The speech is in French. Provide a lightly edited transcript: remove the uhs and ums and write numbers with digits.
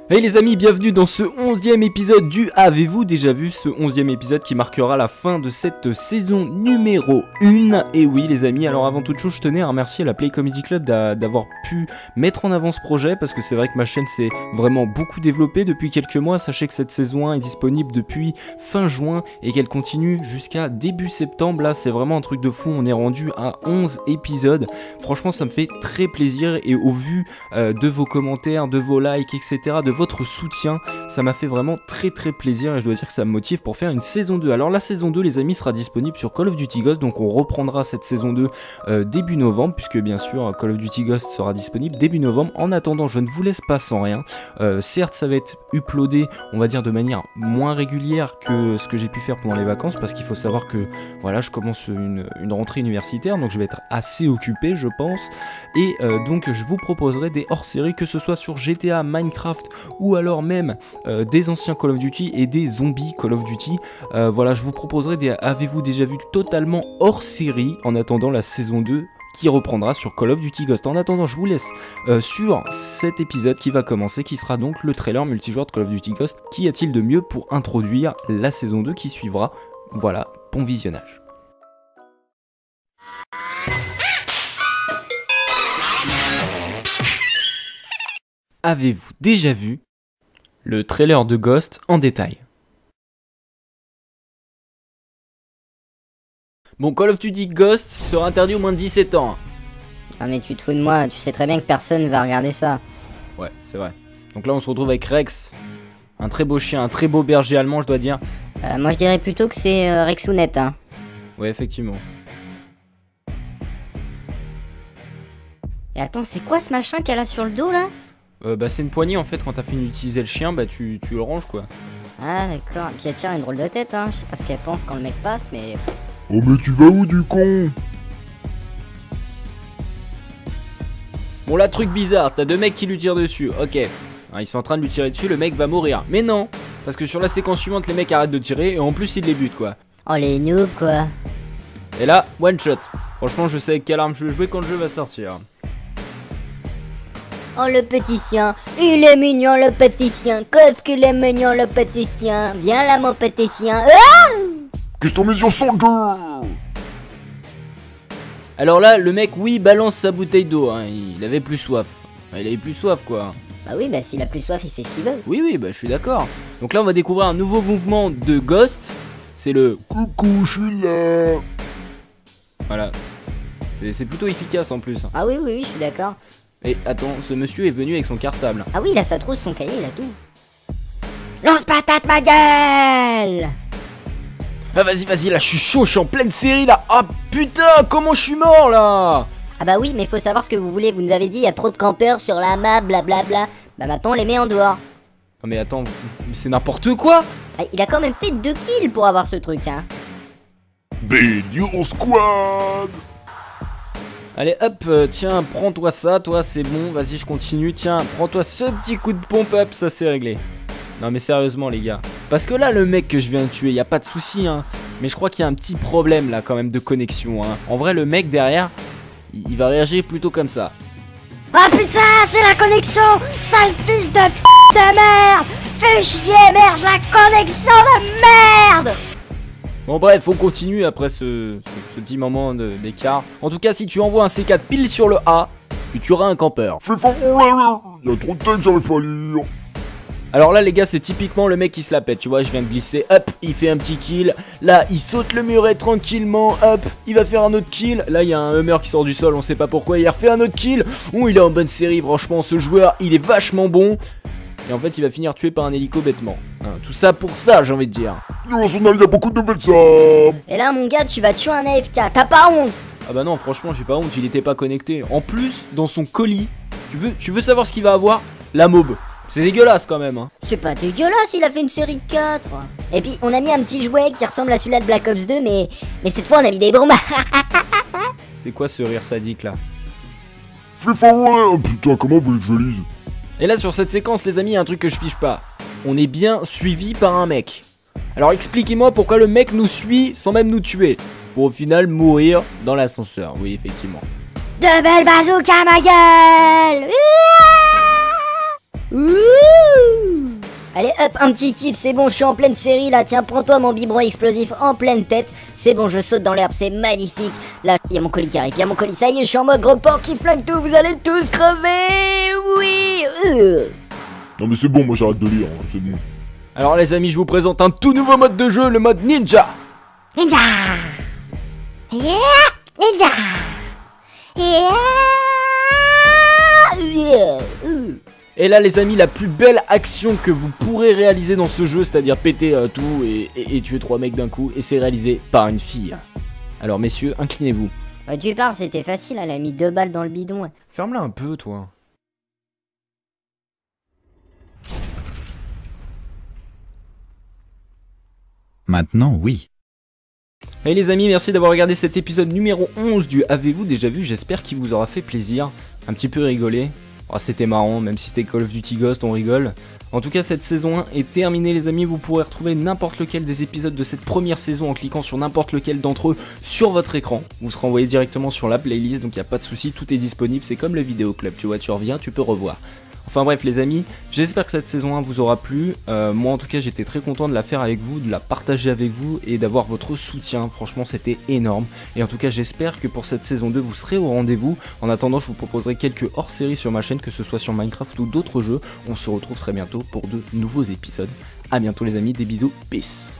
Hey les amis, bienvenue dans ce 11e épisode du Avez-vous déjà vu, ce 11e épisode qui marquera la fin de cette saison numéro 1. Et oui les amis, alors avant toute chose je tenais à remercier la Play Comedy Club d'avoir pu mettre en avant ce projet, parce que c'est vrai que ma chaîne s'est vraiment beaucoup développée depuis quelques mois. Sachez que cette saison 1 est disponible depuis fin juin et qu'elle continue jusqu'à début septembre. Là c'est vraiment un truc de fou, on est rendu à 11 épisodes. Franchement ça me fait très plaisir, et au vu de vos commentaires, de vos likes, etc., de votre soutien, ça m'a fait vraiment très plaisir, et je dois dire que ça me motive pour faire une saison 2. Alors la saison 2 les amis sera disponible sur Call of Duty Ghost, donc on reprendra cette saison 2 début novembre, puisque bien sûr Call of Duty Ghost sera disponible début novembre. En attendant, je ne vous laisse pas sans rien. Certes ça va être uploadé, on va dire de manière moins régulière que ce que j'ai pu faire pendant les vacances, parce qu'il faut savoir que voilà, je commence une rentrée universitaire, donc je vais être assez occupé je pense, et donc je vous proposerai des hors-séries, que ce soit sur GTA, Minecraft ou alors même des anciens Call of Duty et des zombies Call of Duty. Voilà, je vous proposerai des Avez-vous déjà vu totalement hors-série en attendant la saison 2 qui reprendra sur Call of Duty Ghost. En attendant, je vous laisse sur cet épisode qui va commencer, qui sera donc le trailer multijoueur de Call of Duty Ghost. Qu'y a-t-il de mieux pour introduire la saison 2 qui suivra? Voilà, bon visionnage. Avez-vous déjà vu le trailer de Ghost en détail? Bon, Call of Duty Ghost sera interdit aux moins de 17 ans. Ah mais tu te fous de moi, tu sais très bien que personne va regarder ça. Ouais, c'est vrai. Donc là on se retrouve avec Rex, un très beau chien, un très beau berger allemand je dois dire. Moi je dirais plutôt que c'est Rexounette, hein. Ouais, effectivement. Et attends, c'est quoi ce machin qu'elle a sur le dos là? Bah c'est une poignée en fait, quand t'as fini d'utiliser le chien, bah tu le ranges quoi. Ah d'accord, et puis elle tire une drôle de tête, hein. Je sais pas ce qu'elle pense quand le mec passe, mais... Oh mais tu vas où du con? Bon là, truc bizarre, t'as deux mecs qui lui tirent dessus, ok. Ils sont en train de lui tirer dessus, le mec va mourir. Mais non, parce que sur la séquence suivante, les mecs arrêtent de tirer, et en plus ils les butent quoi. Oh les noobs quoi. Et là, one shot. Franchement je sais avec quelle arme je vais jouer quand le jeu va sortir. Oh le petit chien, il est mignon le petit chien. Qu'est-ce qu'il est mignon le petit chien. Viens là mon petit chien. Ah! Qu'est-ce que t'en mets sur son dos? Alors là, le mec, oui, balance sa bouteille d'eau, hein. Il avait plus soif. Il avait plus soif quoi. Bah oui, bah s'il a plus soif, il fait ce qu'il veut. Oui, bah je suis d'accord. Donc là on va découvrir un nouveau mouvement de Ghost. C'est le Coucou, je suis là. Voilà. C'est plutôt efficace en plus. Ah oui, je suis d'accord. Et attends, ce monsieur est venu avec son cartable. Ah oui, il a sa trousse, son cahier, il a tout. Lance patate ma gueule! Ah vas-y, là je suis chaud, je suis en pleine série là. Ah putain, comment je suis mort là? Ah bah oui, mais faut savoir ce que vous voulez. Vous nous avez dit, il y a trop de campeurs sur la map, blablabla. Bah maintenant on les met en dehors. Non mais attends, c'est n'importe quoi. Ah, il a quand même fait 2 kills pour avoir ce truc, hein. Bignon Squad. Allez hop, tiens, prends-toi ça, toi c'est bon, vas-y je continue, tiens, prends-toi ce petit coup de pompe, hop, ça c'est réglé. Non mais sérieusement les gars, parce que là le mec que je viens de tuer, y a pas de souci hein, mais je crois qu'il y a un petit problème là quand même de connexion hein. En vrai le mec derrière, il va réagir plutôt comme ça. Ah putain, c'est la connexion. Sale fils de p*** de merde. Fais chier, merde, la connexion de merde. Bon bref, on continue après ce petit moment d'écart. En tout cas, si tu envoies un C4 pile sur le A, tu tueras un campeur. Fais fort, oulala. Y'a trop de texte, ça va falloir. Alors là les gars, c'est typiquement le mec qui se la pète, tu vois, je viens de glisser, hop, il fait un petit kill. Là, il saute le muret tranquillement, hop, il va faire un autre kill. Là, il y a un Hummer qui sort du sol, on sait pas pourquoi, il refait un autre kill. Oh, il est en bonne série, franchement, ce joueur, il est vachement bon. Et en fait, il va finir tué par un hélico bêtement. Hein, tout ça pour ça, j'ai envie de dire. Dans son avis, y'a beaucoup de nouvelles sommes. Et là, mon gars, tu vas tuer un AFK, t'as pas honte? Ah bah non, franchement, j'ai pas honte, il était pas connecté. En plus, dans son colis, tu veux savoir ce qu'il va avoir? La mob. C'est dégueulasse quand même hein. C'est pas dégueulasse, il a fait une série de 4. Et puis on a mis un petit jouet qui ressemble à celui-là de Black Ops 2, mais cette fois on a mis des bombes. C'est quoi ce rire sadique là? Fais fort, ouais. Oh putain, comment vous voulez que je lise? Et là sur cette séquence les amis, il y a un truc que je pige pas. On est bien suivi par un mec. Alors expliquez-moi pourquoi le mec nous suit sans même nous tuer, pour au final mourir dans l'ascenseur. Oui effectivement. De belles bazookas ma gueule. Ouh. Allez hop, un petit kill, c'est bon, je suis en pleine série là, tiens, prends-toi mon biberon explosif en pleine tête. C'est bon, je saute dans l'herbe, c'est magnifique. Là, il y a mon colis qui arrive, il y a mon colis, ça y est, je suis en mode gros porc qui flingue tout, vous allez tous crever. Oui. Non mais c'est bon, moi j'arrête de lire, hein, c'est bon. Alors les amis, je vous présente un tout nouveau mode de jeu, le mode ninja. Ninja. Yeah. Ninja. Yeah. Et là les amis, la plus belle action que vous pourrez réaliser dans ce jeu, c'est-à-dire péter tout et tuer 3 mecs d'un coup, et c'est réalisé par une fille. Alors messieurs, inclinez-vous. Tu parles, c'était facile, elle a mis 2 balles dans le bidon. Ferme-la un peu toi. Maintenant, oui. Hey les amis, merci d'avoir regardé cet épisode numéro 11 du Avez-vous déjà vu, j'espère qu'il vous aura fait plaisir, un petit peu rigolé. Oh, c'était marrant, même si c'était Call of Duty Ghost, on rigole. En tout cas, cette saison 1 est terminée les amis, vous pourrez retrouver n'importe lequel des épisodes de cette première saison en cliquant sur n'importe lequel d'entre eux sur votre écran. Vous serez envoyé directement sur la playlist, donc il n'y a pas de souci, tout est disponible, c'est comme le vidéo club, tu vois, tu reviens, tu peux revoir. Enfin bref les amis, j'espère que cette saison 1 vous aura plu, moi en tout cas j'étais très content de la faire avec vous, de la partager avec vous et d'avoir votre soutien, franchement c'était énorme. Et en tout cas j'espère que pour cette saison 2 vous serez au rendez-vous, en attendant je vous proposerai quelques hors-séries sur ma chaîne, que ce soit sur Minecraft ou d'autres jeux. On se retrouve très bientôt pour de nouveaux épisodes, à bientôt les amis, des bisous, peace.